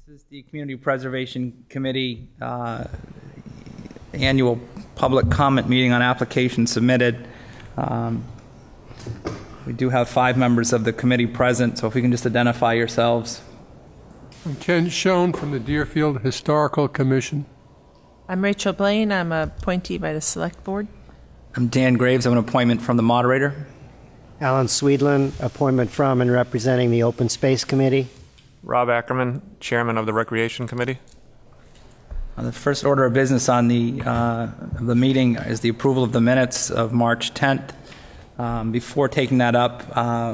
This is the Community Preservation Committee annual public comment meeting on applications submitted. We do have 5 members of the committee present, so if we can just identify yourselves. I'm Ken Schoen from the Deerfield Historical Commission. I'm Rachel Blaine. I'm an appointee by the Select Board. I'm Dan Graves. I'm an appointment from the moderator. Alan Sweedlin, appointment from and representing the Open Space Committee. Rob Ackerman, Chairman of the Recreation Committee. The first order of business on the meeting is the approval of the minutes of March 10th. Before taking that up,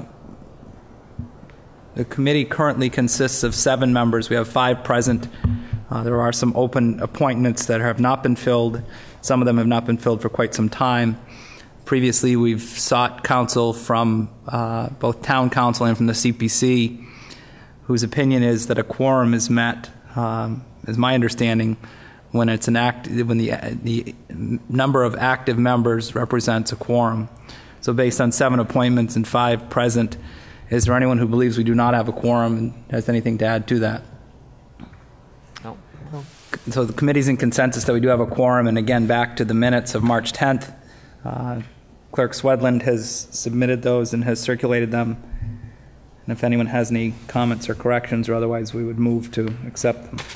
the committee currently consists of 7 members. We have 5 present. There are some open appointments that have not been filled. Some of them have not been filled for quite some time. Previously, we've sought counsel from both town council and from the CPC, whose opinion is that a quorum is met, is my understanding, when it's when the number of active members represents a quorum. So based on 7 appointments and 5 present, is there anyone who believes we do not have a quorum and has anything to add to that? No. So the committee's in consensus that we do have a quorum, and again, back to the minutes of March 10th. Clerk Swedland has submitted those and has circulated them. And if anyone has any comments or corrections or otherwise, we would move to accept them.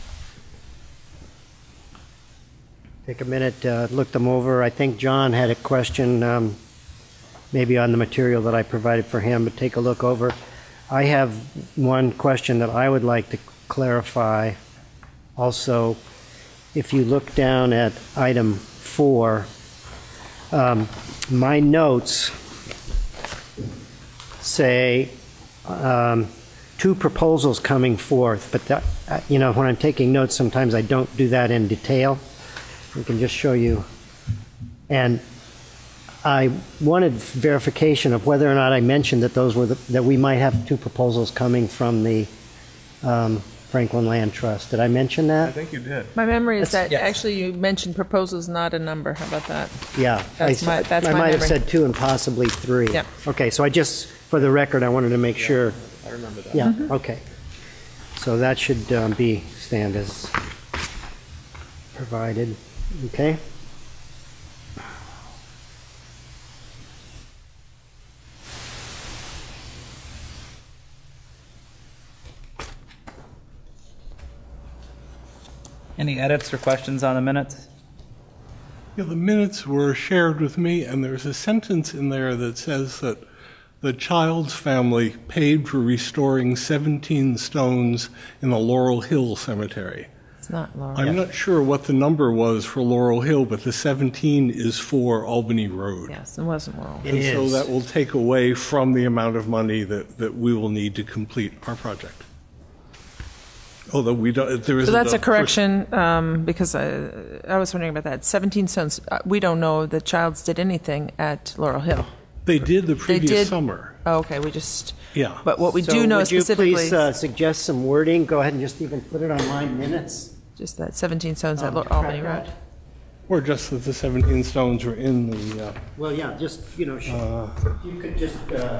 Take a minute to look them over. I think John had a question maybe on the material that I provided for him, but take a look over. I have one question that I would like to clarify. Also, if you look down at item 4, my notes say 2 proposals coming forth, but that, when I'm taking notes, sometimes I don't do that in detail. We can just show you. And I wanted verification of whether or not I mentioned that those were that we might have 2 proposals coming from the Franklin Land Trust. Did I mention that? I think you did. My memory is that yes. actually you mentioned proposals, not a number. How about that? Yeah. That's my I might have memory. said 2 and possibly 3. Yeah. Okay, so I just, for the record, I wanted to make sure. I remember that. Yeah, okay. So that should stand as provided. Okay. Any edits or questions on the minutes? Yeah, the minutes were shared with me, and there's a sentence in there that says that the Child's family paid for restoring 17 stones in the Laurel Hill Cemetery. It's not Laurel. I'm not sure what the number was for Laurel Hill, but the 17 is for Albany Road. Yes, it wasn't Laurel. It And so is. that will take away from the amount of money that we will need to complete our project. Although we don't, there is. So that's a correction, because I was wondering about that. 17 stones. We don't know that Childs did anything at Laurel Hill. They did the previous did. summer. Oh, okay, we just. Yeah. But what we So do know would you specifically, please suggest some wording? Go ahead and just even put it on my minutes. just that 17 stones at to Albany track Road. that. Or just that the 17 stones were in the. Well, yeah, just, you you could just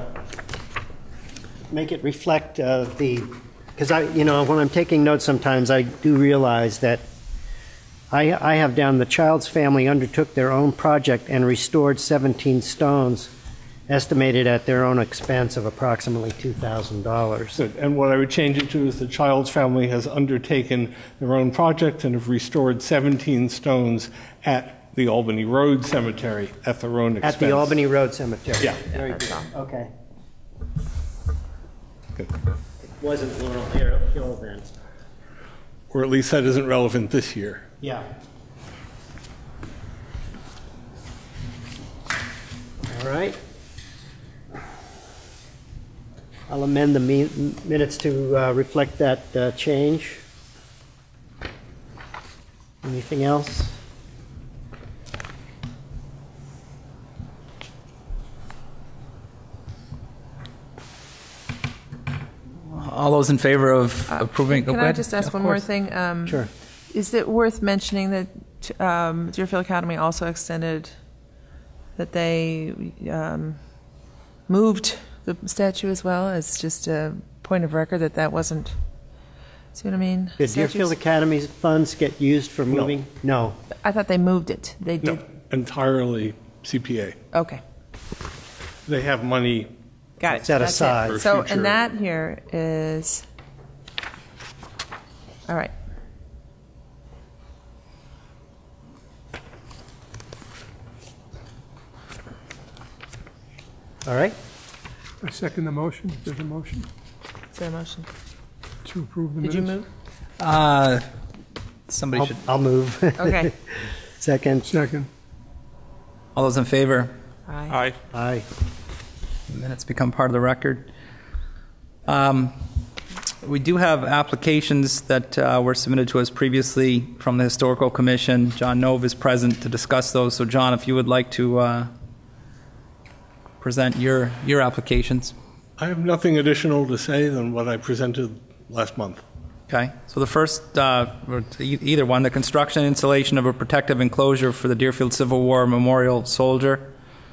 make it reflect because when I'm taking notes sometimes I do realize that I have down the Child's family undertook their own project and restored 17 stones estimated at their own expense of approximately $2,000. Good. And what I would change it to is the Child's family has undertaken their own project and have restored 17 stones at the Albany Road Cemetery at their own expense. At the Albany Road Cemetery. Yeah. Very that's good. all. Okay. Good. It wasn't Laurel Hill then. Or at least that isn't relevant this year. Yeah. All right. I'll amend the minutes to reflect that change. Anything else? All those in favor of approving? Can go I ahead. just ask Of one more course. thing? Sure. Is it worth mentioning that Deerfield Academy also extended that they moved the statue as well as just a point of record that wasn't See what I mean? Did Deerfield Academy's funds get used for moving? No. I thought they moved it. They did. No, entirely CPA. Okay. They have money. Got it. Set That's aside. it. For So, future- and that here is, all right. All right. I second the motion. There's a motion Is there a motion? to approve the Did minutes. you move? Somebody should, I'll move. Okay. Second. Second. all those in favor? Aye. Aye. Aye. Minutes become part of the record. We do have applications that were submitted to us previously from the Historical Commission. John Nove is present to discuss those. So, John, if you would like to present your applications. I have nothing additional to say than what I presented last month. Okay. So the first, or either one, the construction and installation of a protective enclosure for the Deerfield Civil War Memorial Soldier.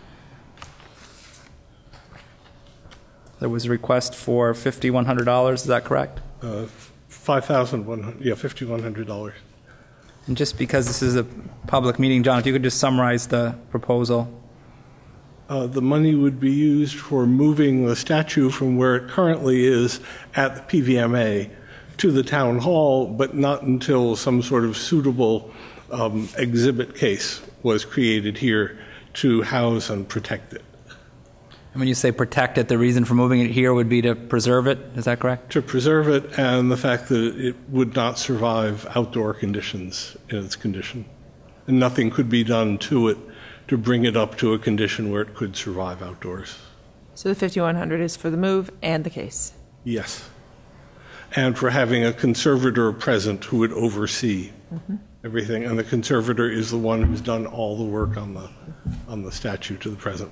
There was a request for $5,100. Is that correct? $5,100, yeah, $5,100. And just because this is a public meeting, John, if you could just summarize the proposal. The money would be used for moving the statue from where it currently is at the PVMA to the town hall, but not until some sort of suitable exhibit case was created here to house and protect it. And when you say protect it, the reason for moving it here would be to preserve it. Is that correct? To preserve it and the fact that it would not survive outdoor conditions in its condition. And nothing could be done to it to bring it up to a condition where it could survive outdoors. So the 5,100 is for the move and the case. Yes. And for having a conservator present who would oversee everything. And the conservator is the one who's done all the work on the statue to the present.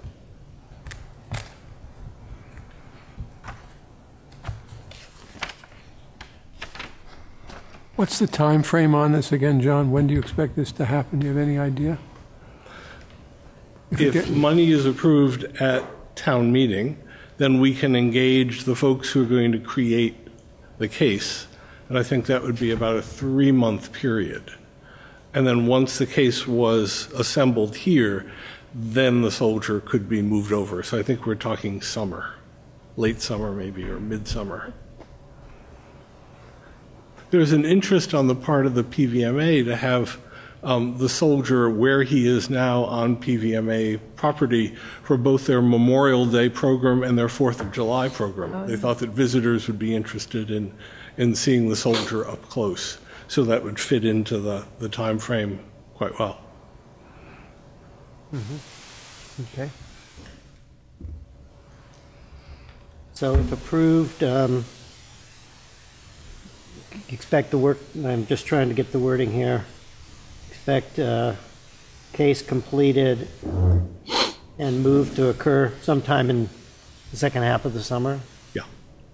What's the time frame on this again, John? When do you expect this to happen? Do you have any idea? If money is approved at town meeting, then we can engage the folks who are going to create the case. And I think that would be about a 3-month period. And then once the case was assembled here, then the soldier could be moved over. So I think we're talking summer, late summer maybe, or midsummer. There's an interest on the part of the PVMA to have the soldier where he is now on PVMA property for both their Memorial Day program and their 4th of July program. They thought that visitors would be interested in seeing the soldier up close. So that would fit into the time frame quite well. Okay. So if approved, expect the work, I'm just trying to get the wording here. Expect case completed and move to occur sometime in the second half of the summer? Yeah.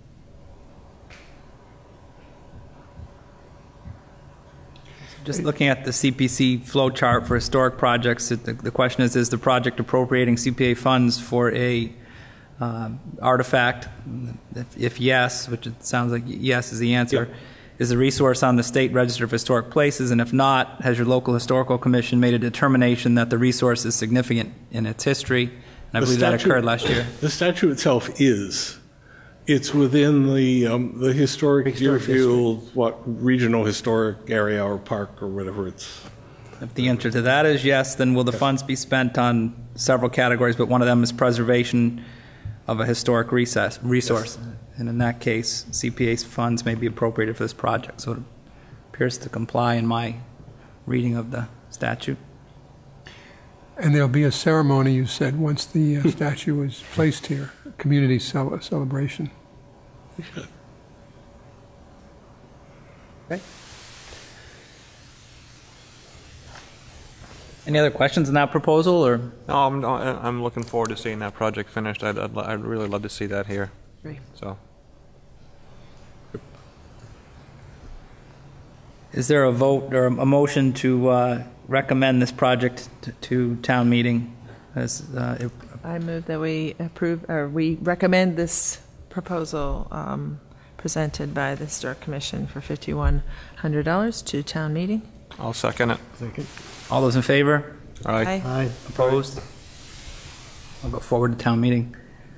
Just looking at the CPC flow chart for historic projects, the question is the project appropriating CPA funds for a artifact? If yes, which it sounds like yes is the answer, is the resource on the State Register of Historic Places? And if not, has your local historical commission made a determination that the resource is significant in its history? And I believe that occurred last year. The statue itself is. It's within the historic Deerfield, regional historic area or park or whatever it's. If the answer to that is yes, then will the funds be spent on several categories, but one of them is preservation of a historic resource? Yes. And in that case, CPA's funds may be appropriated for this project. So it appears to comply in my reading of the statute. And there'll be a ceremony, you said, once the statue is placed here, a community celebration. Okay. Any other questions on that proposal, or? No, I'm looking forward to seeing that project finished. I'd really love to see that here. Great. So. Is there a vote or a motion to recommend this project to town meeting? I move that we approve, or we recommend this proposal presented by the Historic Commission for $5,100 to town meeting. I'll second it. All those in favor? Aye. Aye. Opposed? I'll go forward to town meeting.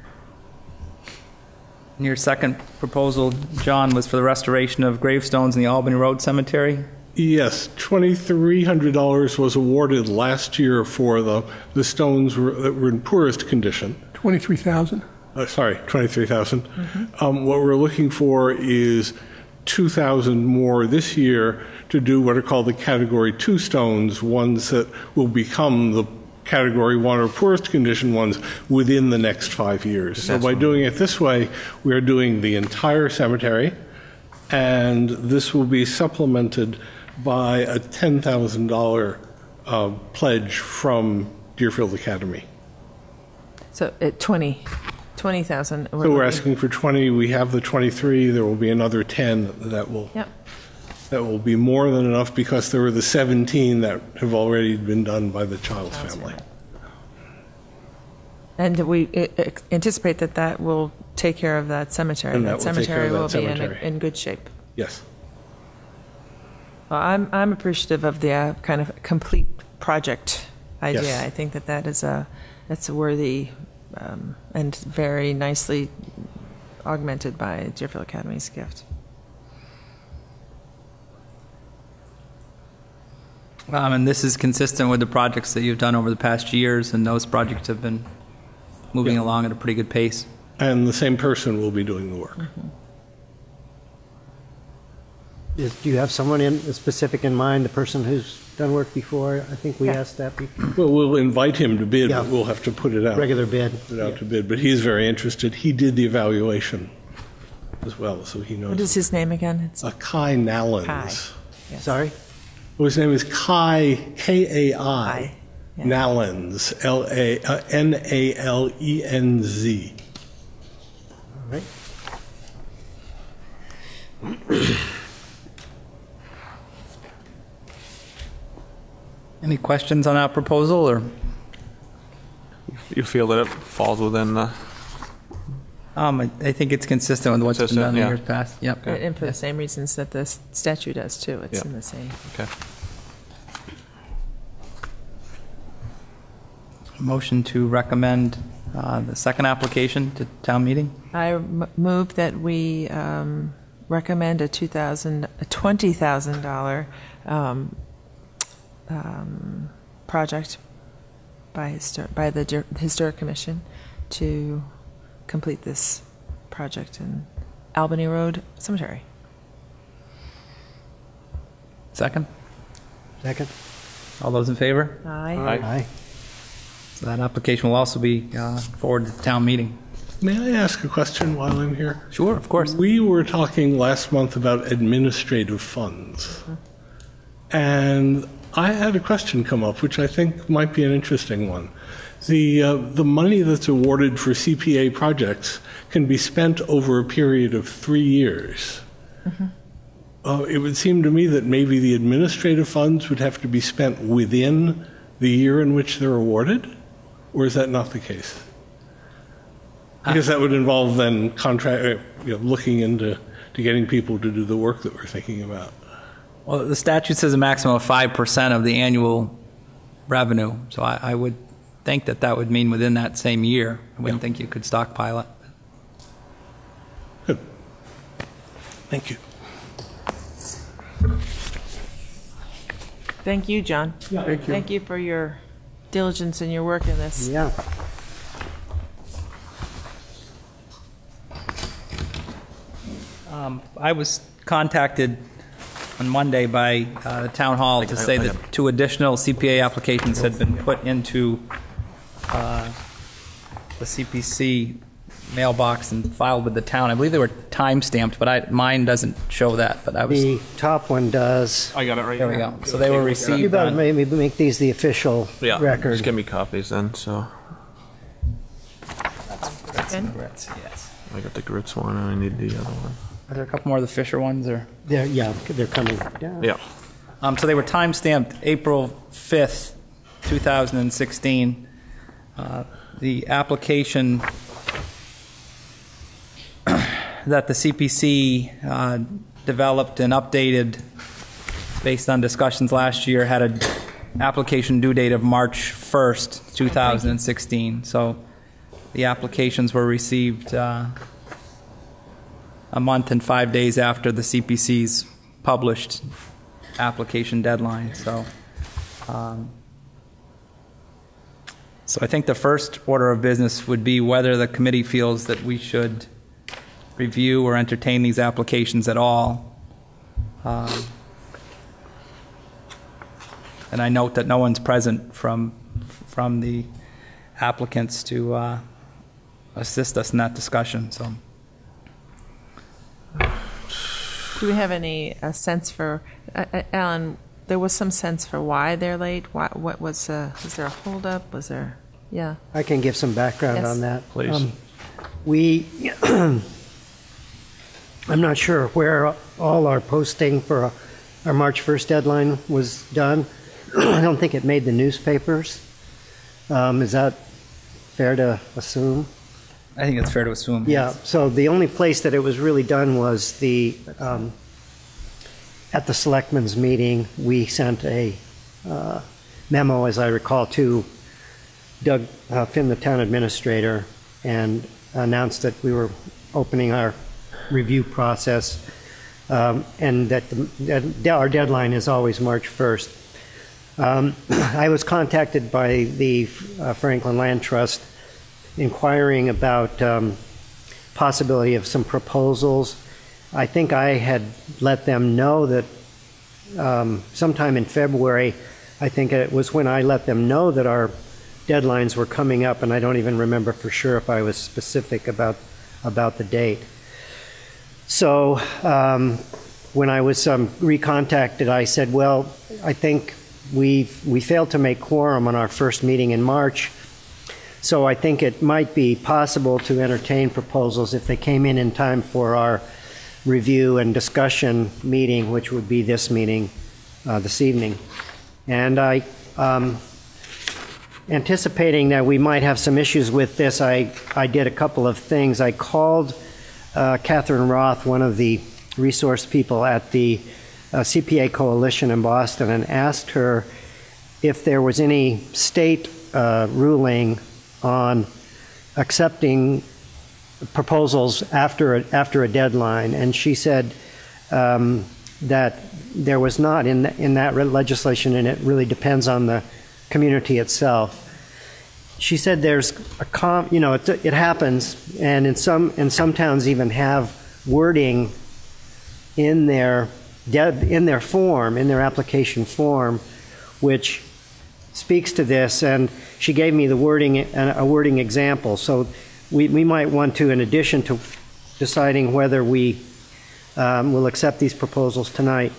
And your second proposal, John, was for the restoration of gravestones in the Albany Road Cemetery. Yes, $2,300 was awarded last year for the stones that were in poorest condition. 23,000? Sorry, 23,000. What we're looking for is 2,000 more this year to do what are called the Category 2 stones, ones that will become the Category 1 or poorest condition ones within the next 5 years. So by doing it this way, we are doing the entire cemetery, and this will be supplemented by a $10,000 pledge from Deerfield Academy. So at 20,000. So we're asking for 20. We have the 23. There will be another 10 that will Yep. that will be more than enough because there were the 17 that have already been done by the Childs family. And we anticipate that that will take care of that cemetery. And that will take care cemetery of that will cemetery. be in good shape. Yes. Well, I'm appreciative of the kind of complete project idea. Yes. I think that's a worthy and very nicely augmented by Deerfield Academy's gift. And this is consistent with the projects that you've done over the past years, and those projects have been moving along at a pretty good pace. And the same person will be doing the work. Do you have someone specific in mind, the person who's done work before? I think we asked that before. Well, we'll invite him to bid, Yeah. but we'll have to put it out. Regular bid. Put it out to bid. But he's very interested. He did the evaluation as well, so he knows. What is his name again? It's Kai Nallens. Kai. Yes. Sorry? Well, his name is Kai, Kai, Kai, yeah. Nallens, Nallenz. All right. Any questions on that proposal, or? You feel that it falls within the... I think it's consistent with what's been Consistent, done in yeah. years past. Yep. And for the same reasons that the statute does too. It's Yeah. in the same. Okay. Motion to recommend the second application to town meeting. I move that we recommend a $20,000 project by the Historic Commission to complete this project in Albany Road Cemetery. Second. Second? All those in favor? Aye. Aye. So that application will also be forwarded to town meeting. May I ask a question while I'm here? Sure, of course. We were talking last month about administrative funds. And I had a question come up, which I think might be an interesting one. The money that's awarded for CPA projects can be spent over a period of 3 years. It would seem to me that maybe the administrative funds would have to be spent within the year in which they're awarded, or is that not the case? Because that would involve then looking into getting people to do the work that we're thinking about. Well, the statute says a maximum of 5% of the annual revenue, so I would think that would mean within that same year. I wouldn't think you could stockpile it. Good. Thank you. Thank you, John. Thank you. Thank you for your diligence and your work in this. Yeah. I was contacted on Monday by the town hall to say that 2 additional CPA applications had been put into the CPC mailbox and filed with the town. I believe they were time-stamped, but mine doesn't show that. But I was The top one does. I got it right there. We here. go. So they were received. You better on- maybe make these the official Yeah. record. Just give me copies then, so... Yes. I got the grits one and I need the other one. Are there a couple more of the Fisher ones, or? They're coming down. Yeah. So they were time-stamped April 5th, 2016. The application that the CPC developed and updated based on discussions last year had an application due date of March 1st, 2016. So the applications were received a month and 5 days after the CPC's published application deadline. So I think the first order of business would be whether the committee feels that we should review or entertain these applications at all. And I note that no one's present from the applicants to assist us in that discussion. So, do we have any sense for, Alan? There was some sense for why they're late. What was there a holdup? Was there? Yeah. I can give some background on that. Please. I'm not sure where all our posting for our March 1st deadline was done. I don't think it made the newspapers. Is that fair to assume? I think it's fair to assume. Yeah. So the only place that it was really done was at the selectmen's meeting. We sent a memo, as I recall, to Doug Finn, the town administrator, and announced that we were opening our review process, and that our deadline is always March 1st. I was contacted by the Franklin Land Trust inquiring about possibility of some proposals. I think I had let them know that sometime in February, I think it was when I let them know that our deadlines were coming up, and I don't even remember for sure if I was specific about the date. So when I was recontacted, I said, well, I think we failed to make quorum on our first meeting in March, so I think it might be possible to entertain proposals if they came in time for our review and discussion meeting, which would be this meeting this evening. And I, anticipating that we might have some issues with this, I did a couple of things. I called Catherine Roth, one of the resource people at the CPA Coalition in Boston, and asked her if there was any state ruling on accepting proposals after a deadline, and she said that there was not in that legislation, and it really depends on the community itself. She said there's it happens, and some towns even have wording in their form, in their application form, which speaks to this. And she gave me a wording example. So we might want to, in addition to deciding whether we will accept these proposals tonight,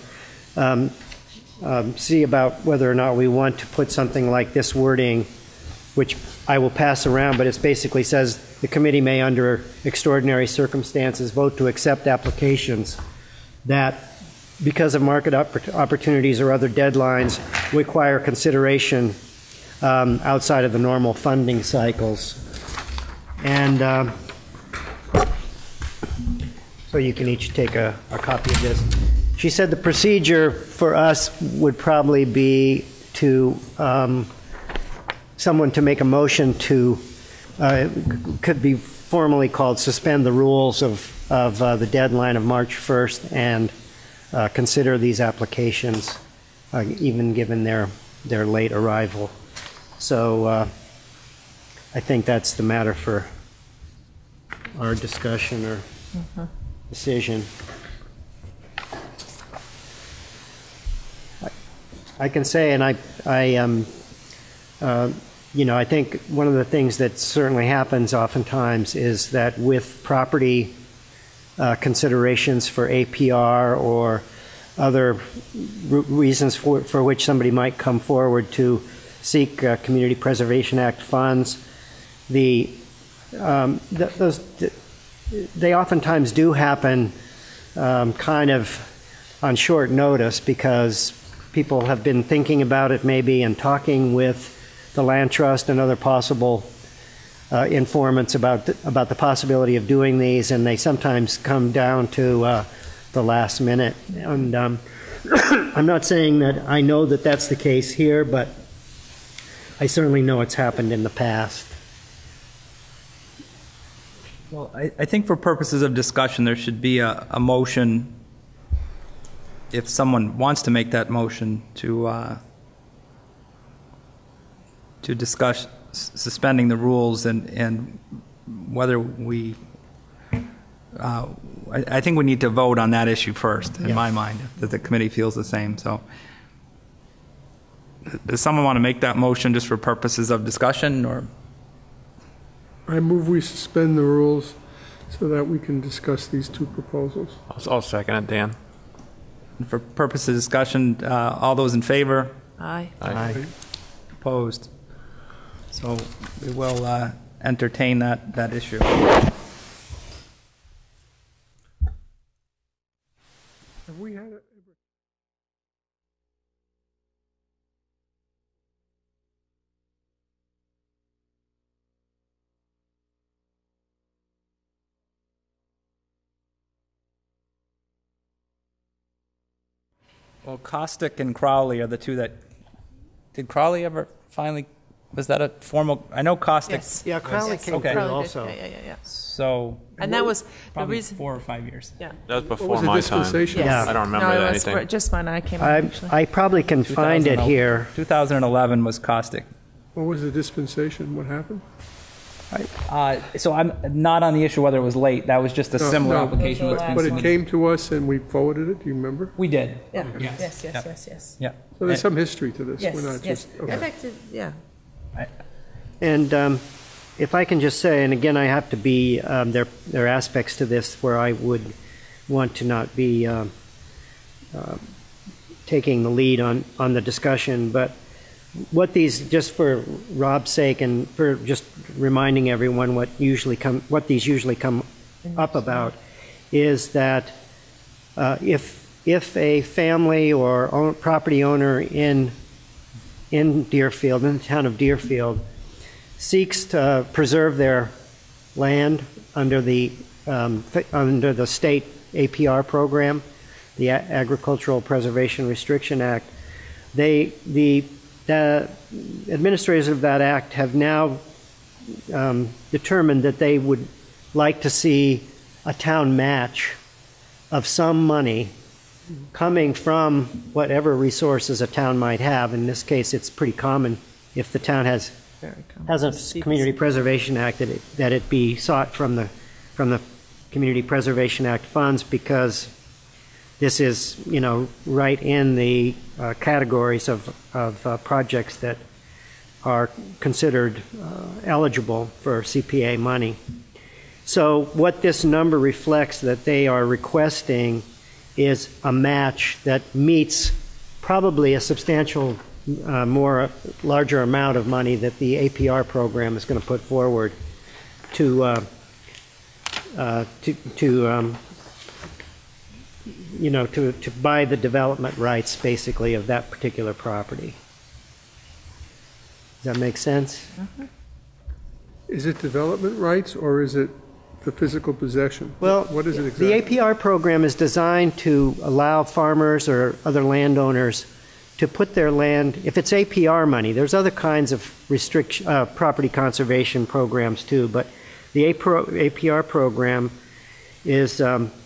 see about whether or not we want to put something like this wording, which I will pass around, but it basically says the committee may, under extraordinary circumstances, vote to accept applications that, because of market opportunities or other deadlines, require consideration outside of the normal funding cycles. And so you can each take a copy of this. She said the procedure for us would probably be to someone to make a motion to, could be formally called suspend the rules of the deadline of March 1st and consider these applications, even given their late arrival. So I think that's the matter for our discussion or decision. I can say, and I think one of the things that certainly happens oftentimes is that with property considerations for APR or other reasons for which somebody might come forward to seek Community Preservation Act funds, they oftentimes do happen kind of on short notice, because people have been thinking about it maybe and talking with the land trust and other possible informants about the possibility of doing these, and they sometimes come down to the last minute. And I'm not saying that I know that that's the case here, but I certainly know it's happened in the past. Well, I think for purposes of discussion, there should be a motion, if someone wants to make that motion, to discuss suspending the rules and whether we, I think we need to vote on that issue first, in my mind, that the committee feels the same. So does someone want to make that motion just for purposes of discussion, or? I move we suspend the rules so that we can discuss these two proposals. I'll second it, Dan. For purposes of discussion, all those in favor? Aye. Aye. Opposed? So we will entertain that issue. Have we had it? Well, Caustic and Crowley are the two that, did Crowley ever finally, was that a formal, I know Caustic. Yes. Yeah, Crowley came Okay. through Crowley did. also. Yeah. So. And that was the probably reason. 4 or 5 years. Yeah. That was What before was the my time. dispensation? Yes. I don't remember no, that it was anything. just when I came in, actually. I probably can find it 2011 here. 2011 was Caustic. What was the dispensation? What happened? So I'm not on the issue whether it was late. That was just a similar no, application. Those that's are been But it submitted. came to us and we forwarded it. Do you remember? We did. Yeah. Yes. Yes. Yeah. So there's some history to this. Yes. We're not Yes. just In fact, yeah. And if I can just say, and again, I have to be, there are aspects to this where I would want to not be taking the lead on the discussion, but what these, just for Rob's sake and for just reminding everyone what these usually come up about, is that if a family or property owner in Deerfield, in the town of Deerfield, seeks to preserve their land under the state APR program, the Agricultural Preservation Restriction Act, the administrators of that act have now determined that they would like to see a town match of some money coming from whatever resources a town might have. In this case, it's pretty common if the town has a Community Preservation Act that it be sought from the Community Preservation Act funds, because this is, right in the categories of projects that are considered eligible for CPA money. So what this number reflects that they are requesting is a match that meets probably a substantial larger amount of money that the APR program is going to put forward to buy the development rights, basically, of that particular property. Does that make sense? Is it development rights or is it the physical possession? Well, what is it exactly? The APR program is designed to allow farmers or other landowners to put their land, if it's APR money, there's other kinds of property conservation programs too, but the APR program is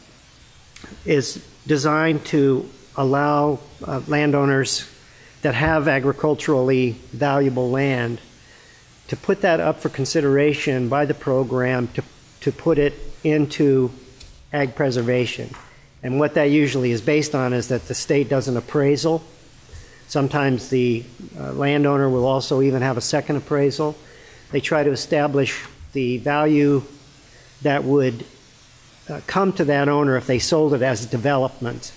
designed to allow landowners that have agriculturally valuable land to put that up for consideration by the program to put it into ag preservation. And what that usually is based on is that the state does an appraisal. Sometimes the landowner will also even have a second appraisal. They try to establish the value that would come to that owner if they sold it as a development,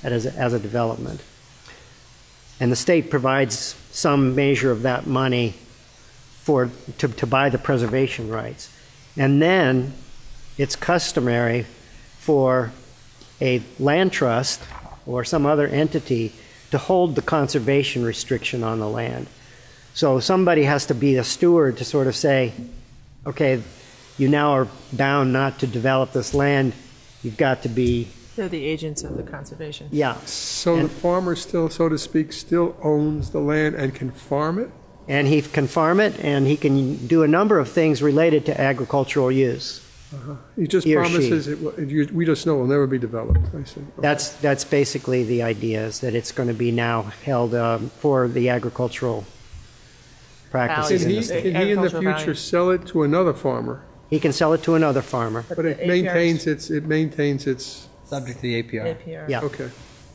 And the state provides some measure of that money to buy the preservation rights. And then it's customary for a land trust or some other entity to hold the conservation restriction on the land. So somebody has to be a steward to sort of say, okay, you now are bound not to develop this land. You've got to be, They're the agents of the conservation. yeah. So the farmer still, so to speak, still owns the land and can farm it? And he can farm it, and he can do a number of things related to agricultural use. He just He or promises she. we just know it will never be developed, I see. Okay. That's basically the idea, is that it's going to be now held for the agricultural practices. Can in he, the state. can he in the Agricultural future value. sell it to another farmer? He can sell it to another farmer. But it the maintains APRs its, Subject to the APR. APR. Yeah. okay.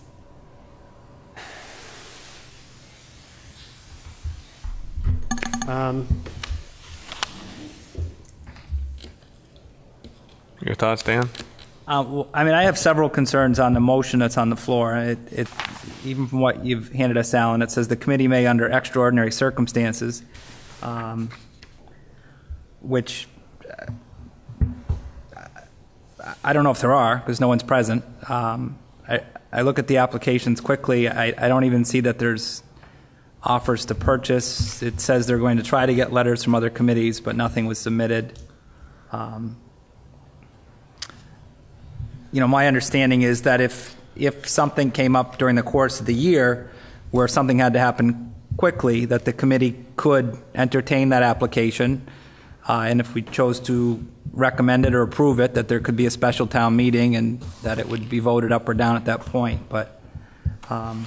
Your thoughts, Dan? Well, I mean, I have several concerns on the motion that's on the floor. Even from what you've handed us, Alan, it says the committee may, under extraordinary circumstances, which I don't know if there are, because no one's present. I look at the applications quickly. I don't even see that there's offers to purchase. It says they're going to try to get letters from other committees, but nothing was submitted. My understanding is that if something came up during the course of the year where something had to happen quickly, that the committee could entertain that application, and if we chose to recommend it or approve it, that there could be a special town meeting and that it would be voted up or down at that point. But from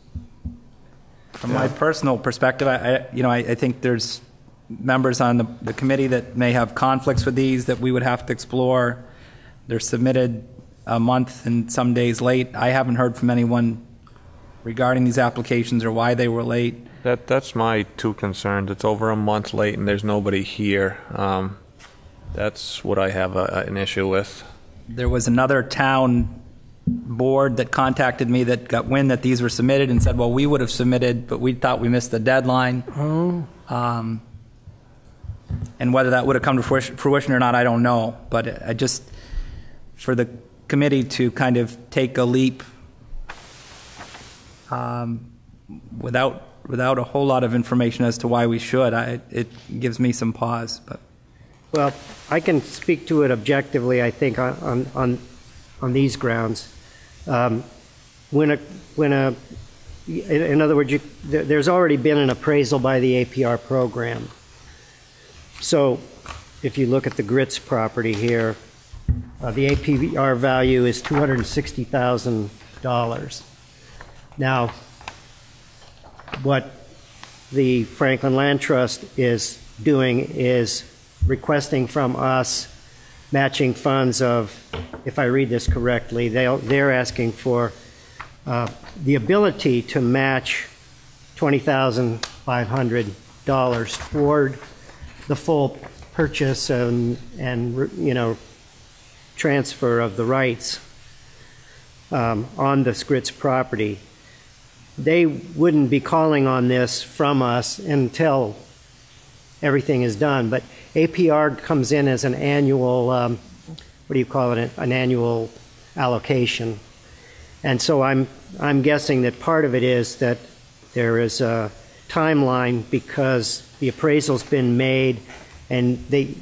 my personal perspective, I think there's members on the committee that may have conflicts with these that we would have to explore. They're submitted a month and some days late. I haven't heard from anyone regarding these applications or why they were late. That's my two concerns. It's over a month late and there's nobody here. That's what I have an issue with. There was another town board that contacted me that got wind that these were submitted and said, well, we would have submitted, but we thought we missed the deadline. Oh. And whether that would have come to fruition or not, I don't know. But I just, for the committee to kind of take a leap without a whole lot of information as to why we should, it gives me some pause. But Well, I can speak to it objectively, I think, on these grounds. In other words, there's already been an appraisal by the APR program. So if you look at the Grits property here, the APR value is $260,000. Now, what the Franklin Land Trust is doing is requesting from us matching funds of, if I read this correctly, they're asking for the ability to match $20,500 toward the full purchase and transfer of the rights on the Grits property. They wouldn't be calling on this from us until everything is done, but APR comes in as an annual, an annual allocation. And so I'm guessing that part of it is that there is a timeline because the appraisal's been made, and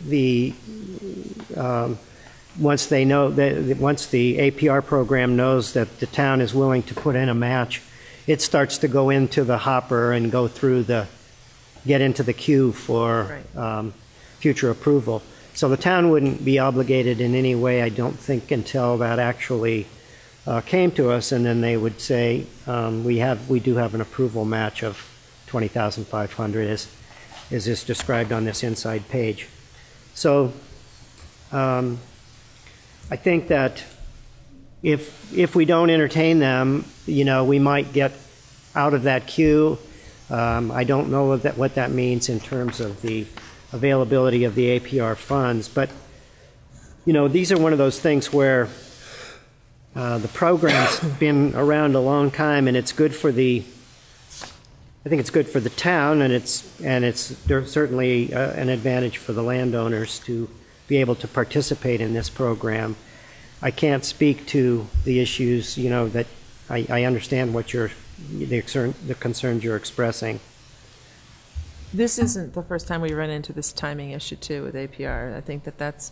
once the APR program knows that the town is willing to put in a match, it starts to go into the hopper and go through get into the queue for future approval. So the town wouldn't be obligated in any way, I don't think, until that actually came to us, and then they would say, we do have an approval match of $20,500 as is described on this inside page. So I think that if we don't entertain them, we might get out of that queue. I don't know what that means in terms of the availability of the APR funds, but these are one of those things where the program's been around a long time, and it's good for I think it's good for the town, and there's certainly an advantage for the landowners to be able to participate in this program. I can't speak to the issues, that I understand what the concerns you're expressing. This isn't the first time we run into this timing issue too with APR. I think that's,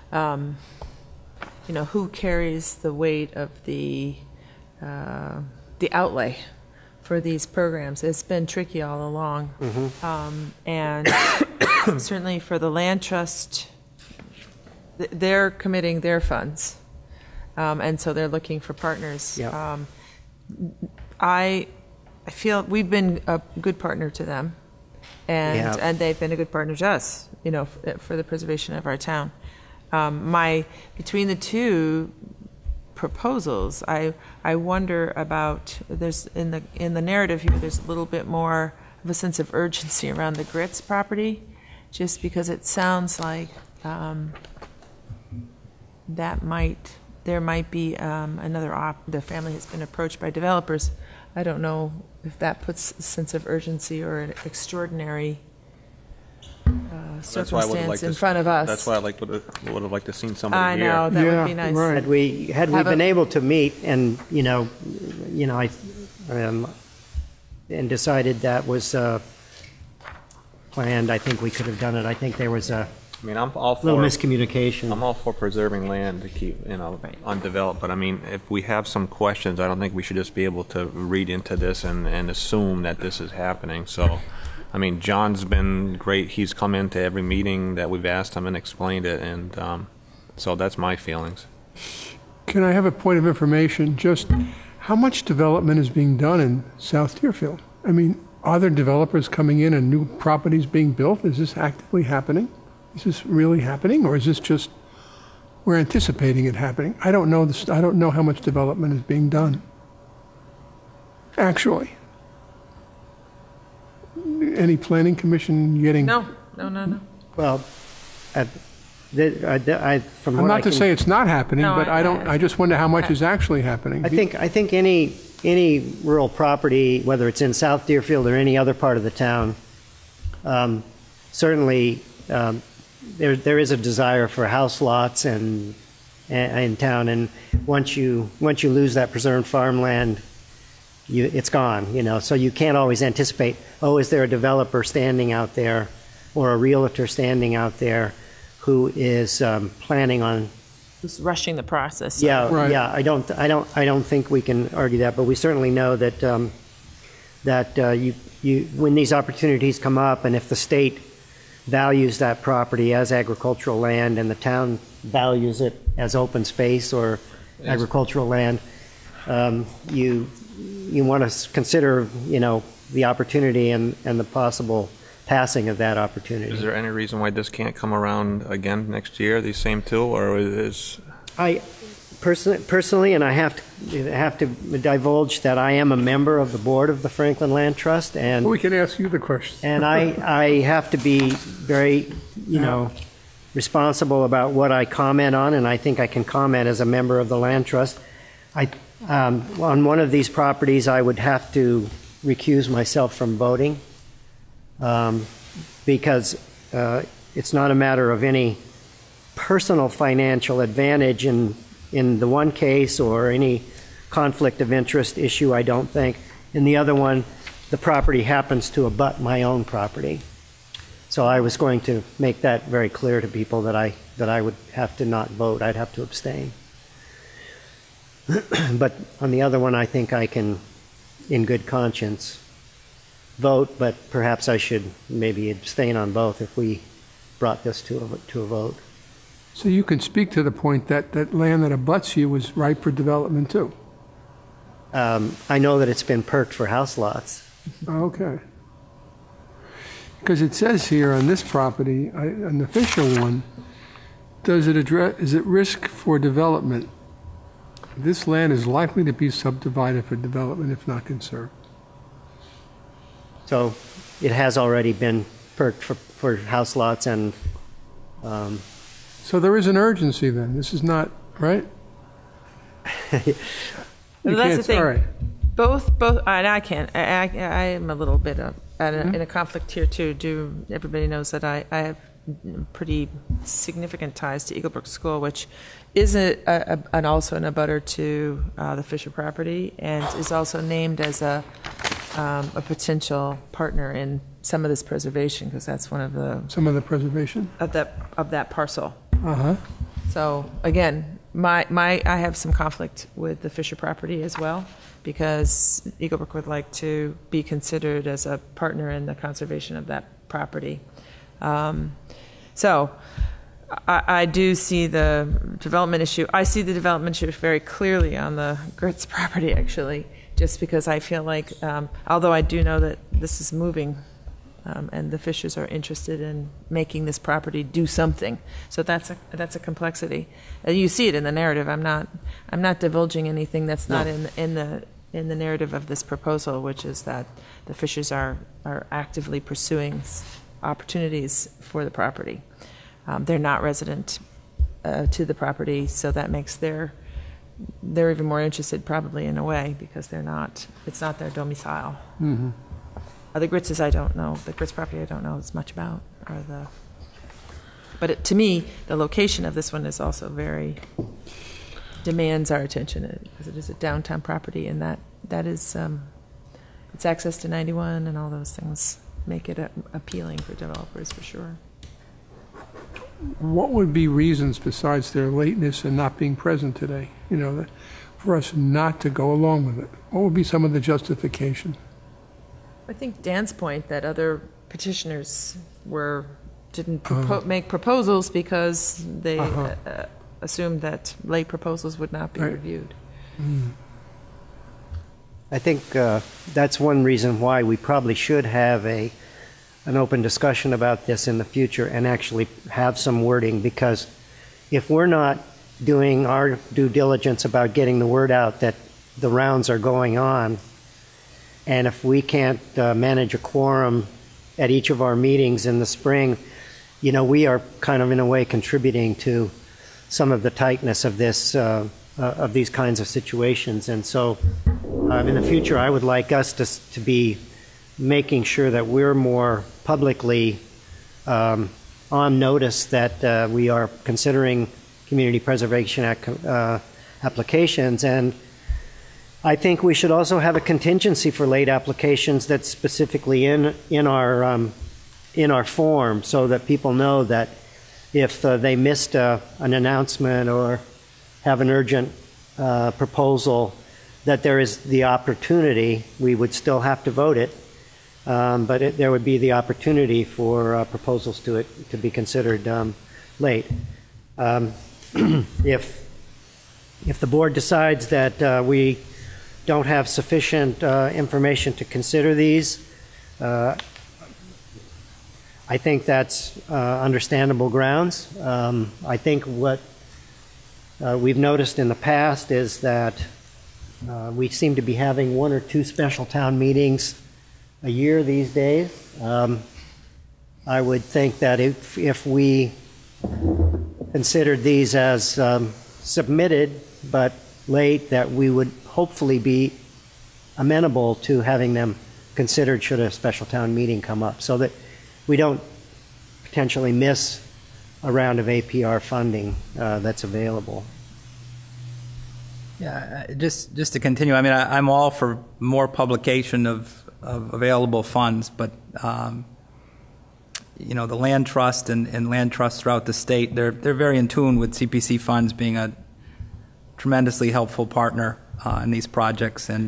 who carries the weight of the outlay for these programs. It's been tricky all along, and certainly for the land trust, they're committing their funds, and so they're looking for partners. Yep. I feel we've been a good partner to them. Yeah. And they've been a good partner to us, for the preservation of our town. Between the two proposals, I wonder about, there's in the narrative here, there's a little bit more of a sense of urgency around the Grits property, just because it sounds like there might be another the family has been approached by developers. I don't know if that puts a sense of urgency or an extraordinary circumstance in front of us. That's why I would have liked to seen somebody I here. know, that Yeah, would be nice. right. Had we been able to meet and, and decided that was planned, I think we could have done it. I think there was a I mean, I'm all little for miscommunication. I'm all for preserving land to keep, undeveloped. But I mean, if we have some questions, I don't think we should just be able to read into this and assume that this is happening. So, I mean, John's been great. He's come into every meeting that we've asked him and explained it, and so that's my feelings. Can I have a point of information? Just how much development is being done in South Deerfield? I mean, are there developers coming in and new properties being built? Is this actively happening? Is this really happening, or is this just we're anticipating it happening? I don't know this. I don't know how much development is being done. Actually, any planning commission getting? No. Well, from I'm what not I to can, say it's not happening, No, but I just wonder how much is actually happening. I think any rural property, whether it's in South Deerfield or any other part of the town, certainly there is a desire for house lots and in town, and once you lose that preserved farmland, it's gone. So you can't always anticipate. Oh, is there a developer standing out there, or a realtor standing out there, who is planning on? Who's rushing the process? Yeah, Right. yeah. I don't think we can argue that, but we certainly know that when these opportunities come up, and if the state values that property as agricultural land and the town values it as open space or agricultural land, you want to consider the opportunity and the possible passing of that opportunity. Is there any reason why this can't come around again next year? These same two, or is? I personally, and I have to divulge that I am a member of the board of the Franklin Land Trust, and We can ask you the question. and I have to be very, responsible about what I comment on, and I think I can comment as a member of the land trust. On one of these properties, I would have to recuse myself from voting because it's not a matter of any personal financial advantage in the one case or any conflict of interest issue, I don't think. In the other one, the property happens to abut my own property. So I was going to make that very clear to people that I would have to not vote. I'd have to abstain. But on the other one, I think I can, in good conscience, vote, but perhaps I should maybe abstain on both if we brought this to a vote. So you can speak to the point that land that abuts you is ripe for development too. I know that it's been perked for house lots. Okay. Because it says here on this property, an official one, is it risk for development? This land is likely to be subdivided for development if not conserved. So it has already been perked for house lots and... So there is an urgency then. This is not, right? That's the thing. All right. Both, and I can't. I am a little bit in a conflict here too. Everybody knows that I have pretty significant ties to Eaglebrook School, which is also an abutter to the Fisher property, and is also named as a potential partner in some of this preservation, because that's one of the, Some of the preservation? of that parcel. Uh-huh. So again, I have some conflict with the Fisher property as well, because Eagle Brook would like to be considered as a partner in the conservation of that property. So I do see the development issue. I see the development issue very clearly on the Gertz property, actually, just because I feel like, although I do know that this is moving, and the Fishers are interested in making this property do something. So that's a complexity. You see it in the narrative. I'm not divulging anything that's not in the narrative of this proposal, which is that the Fishers are actively pursuing opportunities for the property. They're not resident to the property, so that makes they're even more interested, probably, in a way, because it's not their domicile. Mm-hmm. The Gritzes, I don't know. The Gritz property, I don't know as much about. But to me, the location of this one is also demands our attention, because it is a downtown property, and that is its access to 91 and all those things make it appealing for developers, for sure. What would be reasons besides their lateness and not being present today, for us not to go along with it? What would be some of the justification? I think Dan's point that other petitioners didn't make proposals because they assumed that late proposals would not be reviewed. Mm. I think that's one reason why we probably should have an open discussion about this in the future and actually have some wording, because if we're not doing our due diligence about getting the word out that the rounds are going on, and if we can't manage a quorum at each of our meetings in the spring, we are kind of in a way contributing to some of the tightness of this of these kinds of situations. And so in the future, I would like us to be making sure that we're more publicly on notice that we are considering Community Preservation Act applications. And I think we should also have a contingency for late applications that's specifically in our form, so that people know that if they missed an announcement or have an urgent proposal, that there is the opportunity. We would still have to vote it, but there would be the opportunity for proposals to be considered late. If the board decides that we don't have sufficient information to consider these, I think that's understandable grounds. I think what we've noticed in the past is that we seem to be having one or two special town meetings a year these days. I would think that if we considered these as submitted but late, that we would hopefully be amenable to having them considered should a special town meeting come up, so that we don't potentially miss a round of APR funding that's available. Yeah, just to continue, I mean, I'm all for more publication of available funds, but the land trust and land trusts throughout the state, they're very in tune with CPC funds being a tremendously helpful partner in these projects, and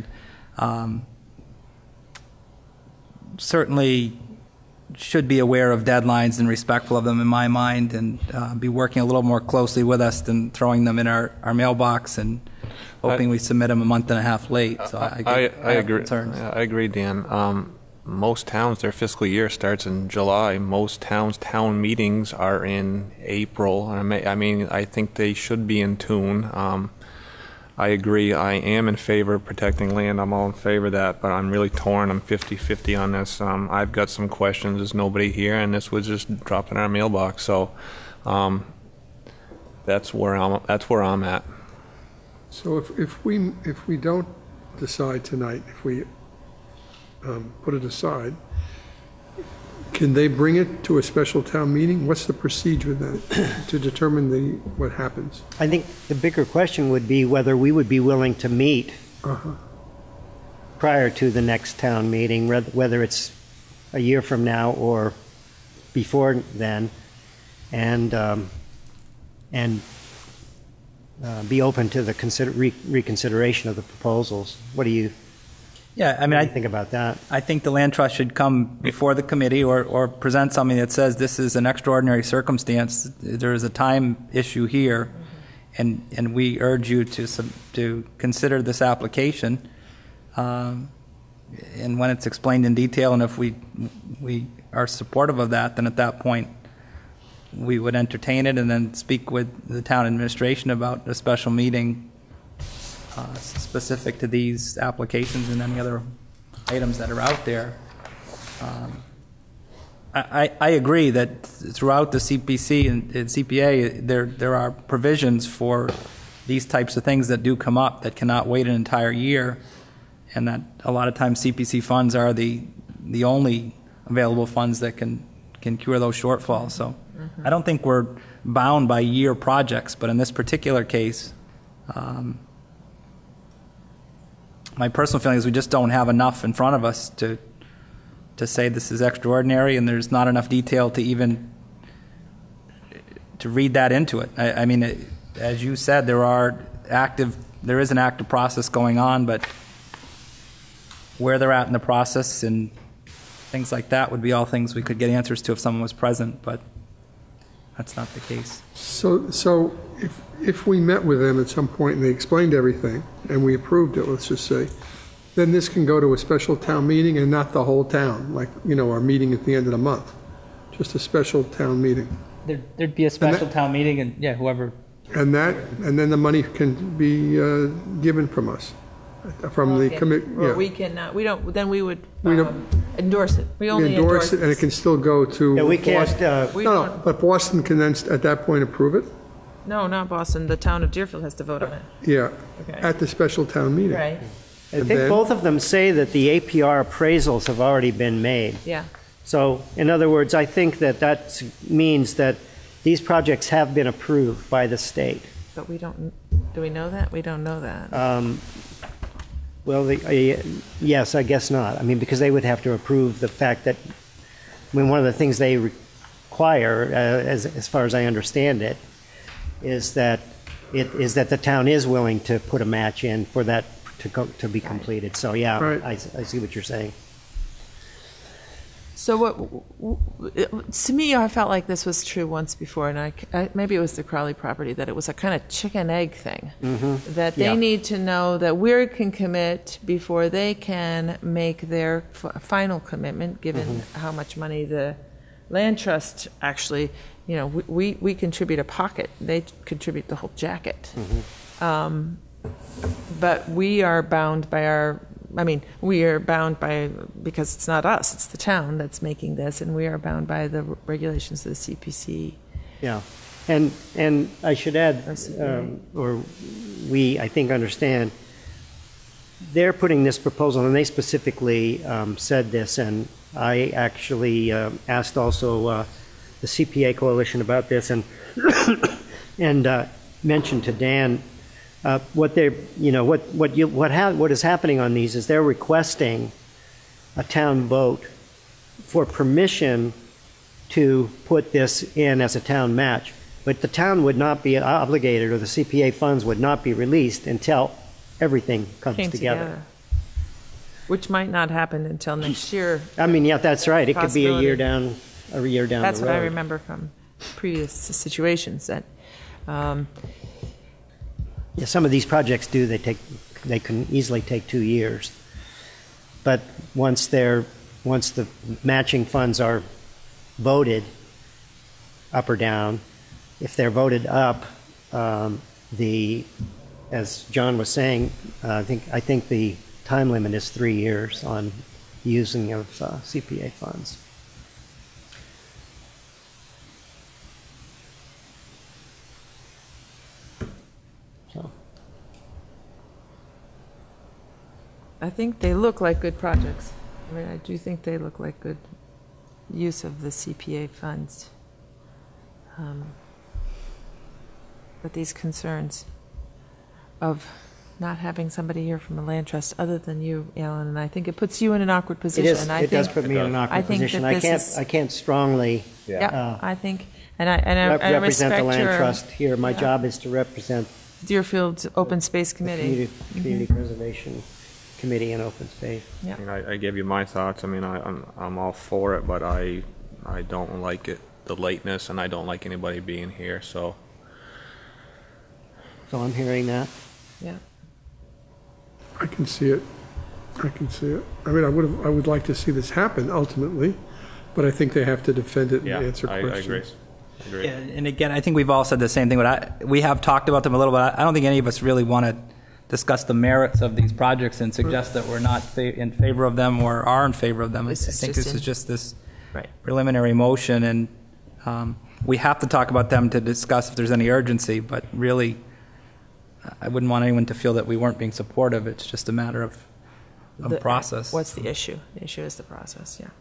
certainly should be aware of deadlines and respectful of them in my mind, and be working a little more closely with us than throwing them in our mailbox and hoping we submit them a month and a half late. So I agree. I agree, Dan. Most towns, their fiscal year starts in July. Most towns' town meetings are in April. I mean, I think they should be in tune. I agree. I am in favor of protecting land. I'm all in favor of that, but I'm really torn. I'm 50-50 on this. I've got some questions. There's nobody here, and this was just dropped in our mailbox. So that's where I'm at. So if we don't decide tonight, if we put it aside, can they bring it to a special town meeting? What's the procedure then to determine what happens? I think the bigger question would be whether we would be willing to meet prior to the next town meeting, whether it's a year from now or before then, and be open to the reconsideration of the proposals. What do you Yeah, I mean, think about that? I think the land trust should come before the committee or present something that says this is an extraordinary circumstance. There is a time issue here, and we urge you to consider this application. And when it's explained in detail, and if we are supportive of that, then at that point we would entertain it and then speak with the town administration about a special meeting specific to these applications and any other items that are out there. I agree that throughout the CPC and CPA, there are provisions for these types of things that do come up that cannot wait an entire year, and that a lot of times CPC funds are the only available funds that can cure those shortfalls. So I don't think we're bound by year projects, but in this particular case, my personal feeling is we just don't have enough in front of us to say this is extraordinary, and there's not enough detail to even to read that into it. I mean, as you said, there is an active process going on, but where they're at in the process and things like that would be all things we could get answers to if someone was present, but that's not the case. So if we met with them at some point and they explained everything and we approved it, let's just say, then this can go to a special town meeting and not the whole town, like, our meeting at the end of the month, just a special town meeting. There'd be a special town meeting, and whoever. And then the money can be given from us, from the committee. Well, we cannot. We don't. Then we would We don't- endorse it. We only endorse it, and it can still go to. Yeah, we can't, Boston. No, but Boston can then at that point approve it. No, not Boston. The town of Deerfield has to vote on it. Yeah, Okay. at the special town meeting. Right. I think both of them say that the APR appraisals have already been made. Yeah. So, in other words, I think that means that these projects have been approved by the state. But we don't. Do we know that? We don't know that. Well, yes, I guess not. I mean, because they would have to approve the fact that, one of the things they require, as far as I understand it, is that the town is willing to put a match in for that to be completed. So, yeah, Right. I see what you're saying. So to me, I felt like this was true once before, and maybe it was the Crowley property, that it was a kind of chicken egg thing. Mm-hmm. That they need to know that we can commit before they can make their final commitment, given how much money the land trust actually, we contribute a pocket, they contribute the whole jacket. Mm-hmm. But we are bound by because it's not us, it's the town that's making this, and we are bound by the regulations of the CPC. Yeah, and I should add, I think understand, they're putting this proposal, and they specifically said this, and I actually asked also the CPA Coalition about this, and mentioned to Dan what is happening on these is they're requesting a town vote for permission to put this in as a town match, but the town would not be obligated, or the CPA funds would not be released until everything comes together. Which might not happen until next year. I mean, yeah, that's right. It could be a year down the road. That's what I remember from previous situations. That yeah, some of these projects they can easily take 2 years. But once the matching funds are voted up or down, if they're voted up, as John was saying, I think the time limit is 3 years on using of CPA funds. I think they look like good projects. I mean, I do think they look like good use of the CPA funds. But these concerns of not having somebody here from a land trust other than you, Alan, and I think it puts you in an awkward It position. is, I it does think- put me in an I awkward think position. that this is- I can't strongly Yeah, I think, and I represent respect the land your trust here. My yeah. job is to represent Deerfield Open Space the Committee. Community Preservation Committee and Open Space. Yeah. I mean, I gave you my thoughts. I mean, I'm all for it, but I don't like it, the lateness, and I don't like anybody being here, so. So I'm hearing that. Yeah. I can see it. I can see it. I mean, I would like to see this happen ultimately, but I think they have to defend it and Yeah, answer I questions. agree. Yeah, and again, I think we've all said the same thing, but we have talked about them a little bit. I don't think any of us really want to discuss the merits of these projects and suggest that we're not in favor of them or are in favor of them. I This is think just this in- is just this Right. preliminary motion, and we have to talk about them to discuss if there's any urgency, but really, I wouldn't want anyone to feel that we weren't being supportive. It's just a matter of process. What's the issue? The issue is the process, yeah.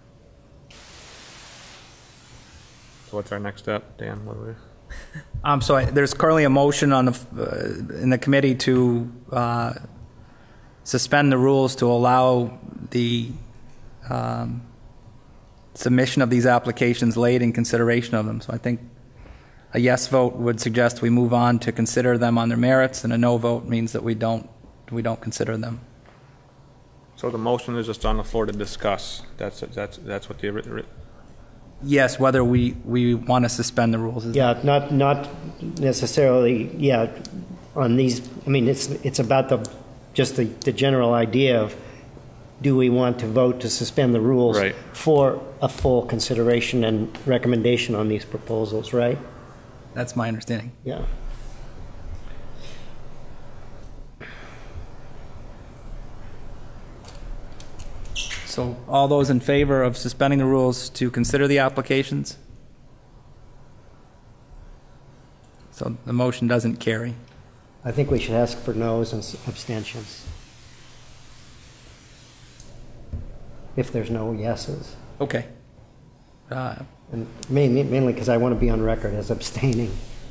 So what's our next step, Dan? What do we? So there's currently a motion on in the committee to suspend the rules to allow the submission of these applications late in consideration of them. So I think a yes vote would suggest we move on to consider them on their merits, and a no vote means that we don't consider them. So the motion is just on the floor to discuss. That's what the. Yes, whether we want to suspend the rules. Yeah, not necessarily, yeah, on these, I mean, it's about the general idea of, do we want to vote to suspend the rules Right. for a full consideration and recommendation on these proposals, right? That's my understanding. Yeah. So all those in favor of suspending the rules to consider the applications? So the motion doesn't carry. I think we should ask for no's and abstentions. If there's no yeses. Okay. And mainly because I want to be on record as abstaining.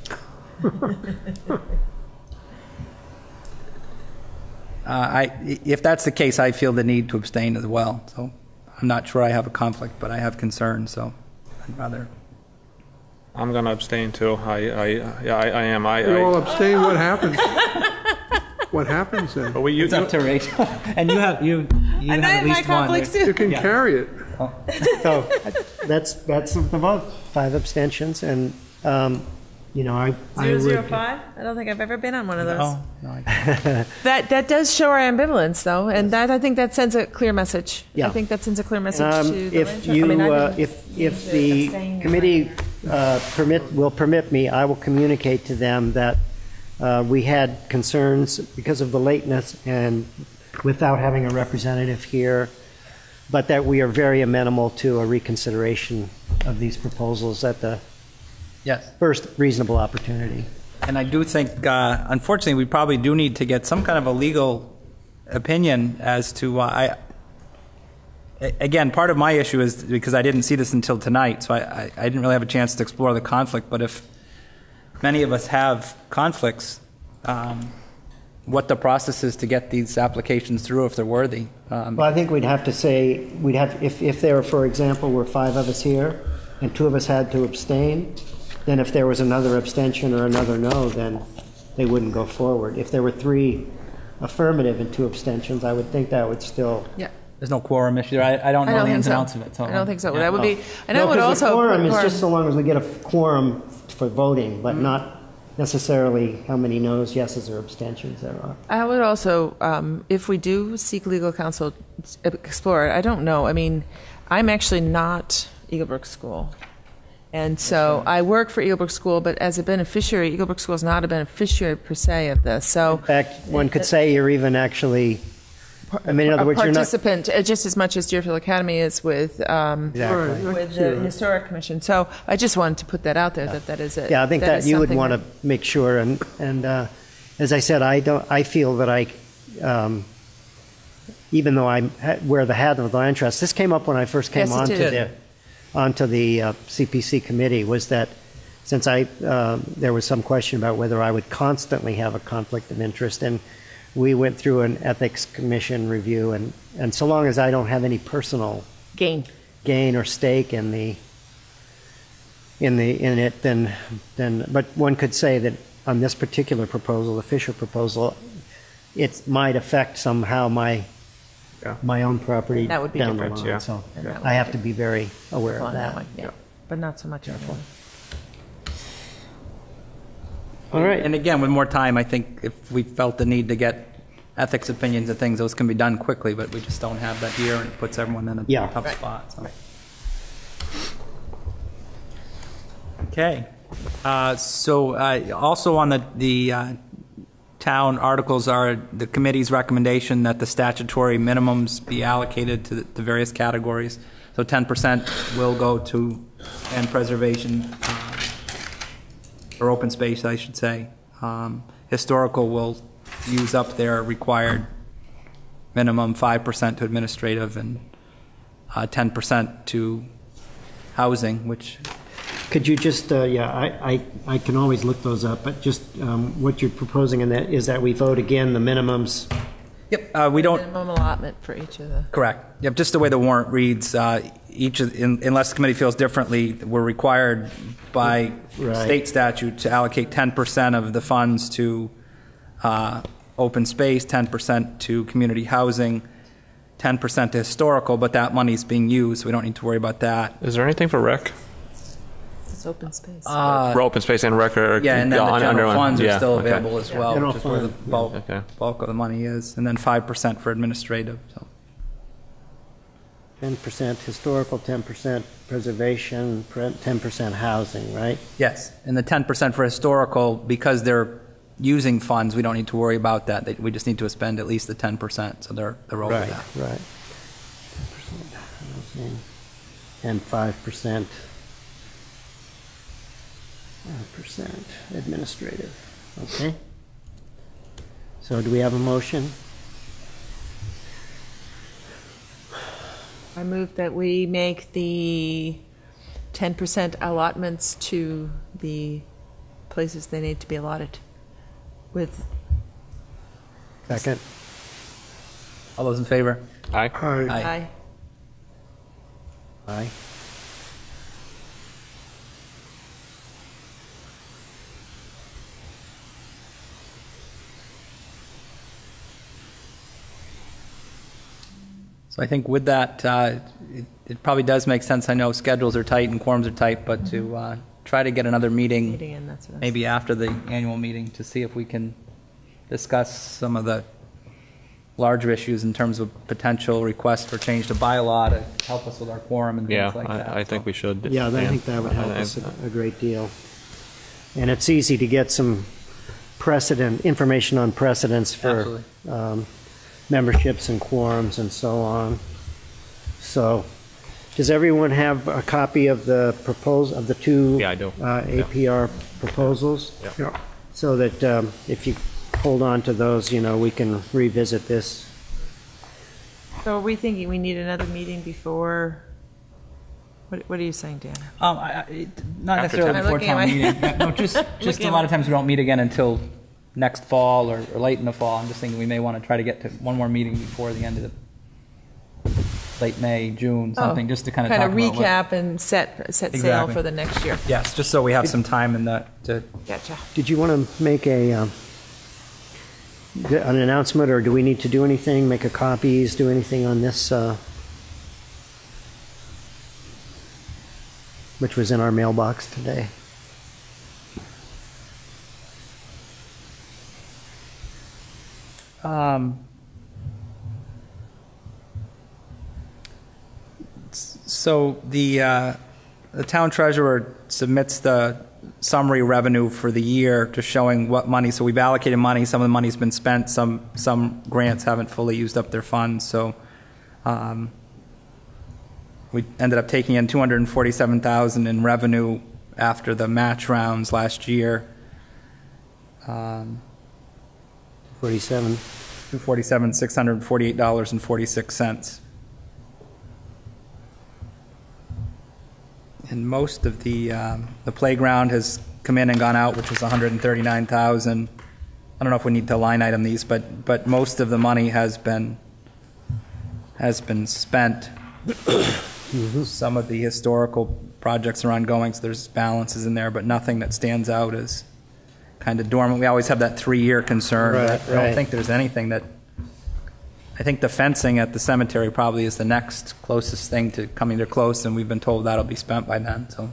If that's the case, I feel the need to abstain as well. So I'm not sure I have a conflict, but I have concerns. So I'd rather. I'm going to abstain too. I am. You all abstain, what happens? What happens then? But you, It's up to Rachel, and you have And I at have my least one. conflicts You too. can Yeah. carry it. So that's the vote. 5 abstentions, and I would. 005? I don't think I've ever been on one of those. No, That does show our ambivalence, though, and I think that sends a clear message. Yeah. I think that sends a clear message to the If land trust. you, I mean, I didn't if mean to the abstain. committee will permit me, I will communicate to them that we had concerns because of the lateness and without having a representative here, but that we are very amenable to a reconsideration of these proposals at the yes. first reasonable opportunity. And I do think, unfortunately, we probably do need to get some kind of a legal opinion as to again, part of my issue is because I didn't see this until tonight, so I didn't really have a chance to explore the conflict. But if many of us have conflicts, what the process is to get these applications through if they're worthy. Well, I think we'd have to say, if there, for example, were 5 of us here and 2 of us had to abstain, then if there was another abstention or another no, then they wouldn't go forward. If there were 3 affirmative and 2 abstentions, I would think that would still. Yeah. There's no quorum issue. I don't know the ins and outs of it. So I don't think so. yeah. That would be, and I No, would 'cause the also. quorum is just so long as we get a quorum for voting, but not necessarily how many no's, yeses, or abstentions there are. I would also, if we do seek legal counsel, explore it. I don't know. I mean, I'm actually not Eaglebrook School. And so I work for Eaglebrook School, but as a beneficiary, Eaglebrook School is not a beneficiary per se of this. So, In fact, one could say you're even actually, I mean, in other words, you're not. participant just as much as Deerfield Academy is with Exactly. with the Historic Commission. So I just wanted to put that out there that is it. Yeah, I think that is you would something want to make sure, and as I said, I feel that even though I wear the hat of the land trust, this came up when I first came Yes, it did. onto the CPC committee, was that since there was some question about whether I would constantly have a conflict of interest, and we went through an ethics commission review, and so long as I don't have any personal Gain. gain or stake in it, then but one could say that on this particular proposal, the Fisher proposal, it might affect somehow my own property That would be down the different, line. yeah. So And that would I be have to be very aware on of that that. one, yeah. But not so much. All right. And again, with more time, I think if we felt the need to get ethics opinions and things, those can be done quickly, but we just don't have that here, and it puts everyone in a Yeah. tough spot. So. Okay. Also on the town articles are the committee's recommendation that the statutory minimums be allocated to the various categories. So 10% will go to land preservation, or open space, I should say. Historical will use up their required minimum, 5% to administrative and 10% to housing, which... Could you just, I can always look those up, but just what you're proposing in that is that we vote again the minimums. Yep, we don't... Minimum allotment for each of the. Correct. Yep, just the way the warrant reads, unless the committee feels differently, we're required by state statute to allocate 10% of the funds to open space, 10% to community housing, 10% to historical, but that money's being used, so we don't need to worry about that. Is there anything for rec? It's open space. For open space and rec? Yeah, and then the general funds are still okay. available as well, General which is where the fund, bulk of the money is, and then 5% for administrative. So. 10% historical, 10% preservation, 10% housing, right? Yes, and the 10% for historical, because they're using funds, we don't need to worry about that. We just need to spend at least the 10%, so they're over Right, that. right. 10% housing and 5%. 5% administrative. Okay. So do we have a motion? I move that we make the 10% allotments to the places they need to be allotted with. Second. All those in favor? Aye. Aye. Aye. So I think with that, it probably does make sense. I know schedules are tight and quorums are tight, but to try to get another meeting, And that's what I- maybe after the annual meeting, to see if we can discuss some of the larger issues in terms of potential requests for change to bylaw to help us with our quorum and Yeah, things like that. I think we should. Yeah, I think that would help us a great deal. And it's easy to get some information on precedents for memberships and quorums and so on. So, does everyone have a copy of the two Yeah, I do. APR proposals? Yeah. Yeah. So that if you hold on to those, we can revisit this. So are we thinking we need another meeting before? What are you saying, Dan? Not After necessarily town. before I'm looking town at meeting. No, just Looking a at lot my- of times we don't meet again until next fall or late in the fall. I'm just thinking we may want to try to get to one more meeting before the end of the late May, June, something, just to kind of talk about what- recap and set sail Exactly. for the next year. Yes, just so we have some time in the to. Gotcha. Did you want to make an announcement, or do we need to do anything, make a copies, do anything on this, which was in our mailbox today? So the town treasurer submits the summary revenue for the year, just showing what money. So we've allocated money. Some of the money's been spent. Some grants haven't fully used up their funds. So we ended up taking in $247,000 in revenue after the match rounds last year. 47. $247,648.46. And most of the playground has come in and gone out, which was $139,000. I don't know if we need to line item these, but most of the money has been spent. Some of the historical projects are ongoing, so there's balances in there, but nothing that stands out as kind of dormant. We always have that 3-year concern. Right, I don't think there's anything that. I think the fencing at the cemetery probably is the next closest thing to coming to close, and we've been told that'll be spent by then. So.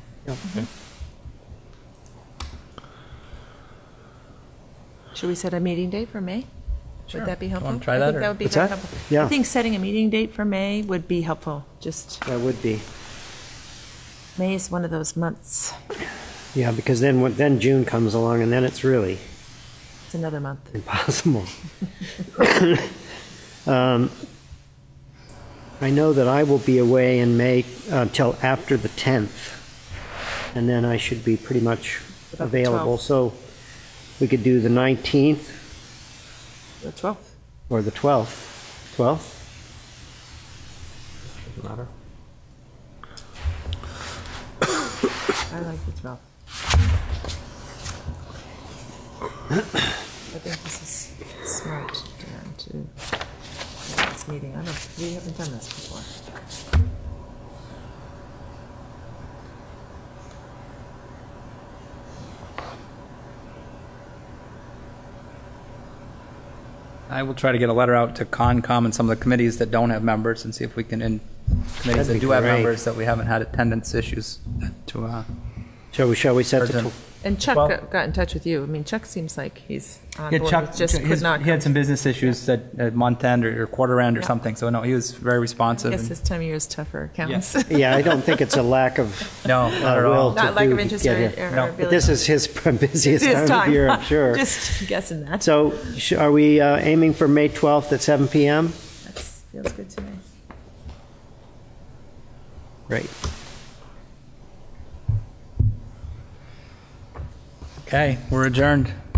Should we set a meeting date for May? Would that be helpful? Want to try I that, think or- that would be What's very that? helpful. Yeah. I think setting a meeting date for May would be helpful. Just That would be. May is one of those months. Yeah, because then June comes along, and then it's really It's another month. impossible. I know that I will be away in May till after the 10th, and then I should be pretty much About the available. 12th. So we could do the 19th The 12th. or the 12th. 12th? Doesn't matter. I like the 12th. I think this is smart to have this meeting. We haven't done this before. I will try to get a letter out to Concom and some of the committees that don't have members and see if we can, in committees That'd that be do have great. members, that we haven't had attendance issues to, Shall we set the Urgent. And Chuck Well- got in touch with you. I mean, Chuck seems like he's on yeah, board. Chuck, He just could not. he had some business issues at month end or quarter end or Yeah. something, so no, he was very I responsive. guess and- this time of year is tougher. Counts. Yeah, I don't think it's a lack of No, not at will all. Not to lack do of to interest get or, here. or No. ability. But this is his busiest It's his time of year, I'm sure. Just guessing that. So are we aiming for May 12th at 7 p.m.? That feels good to me. Great. Okay, we're adjourned.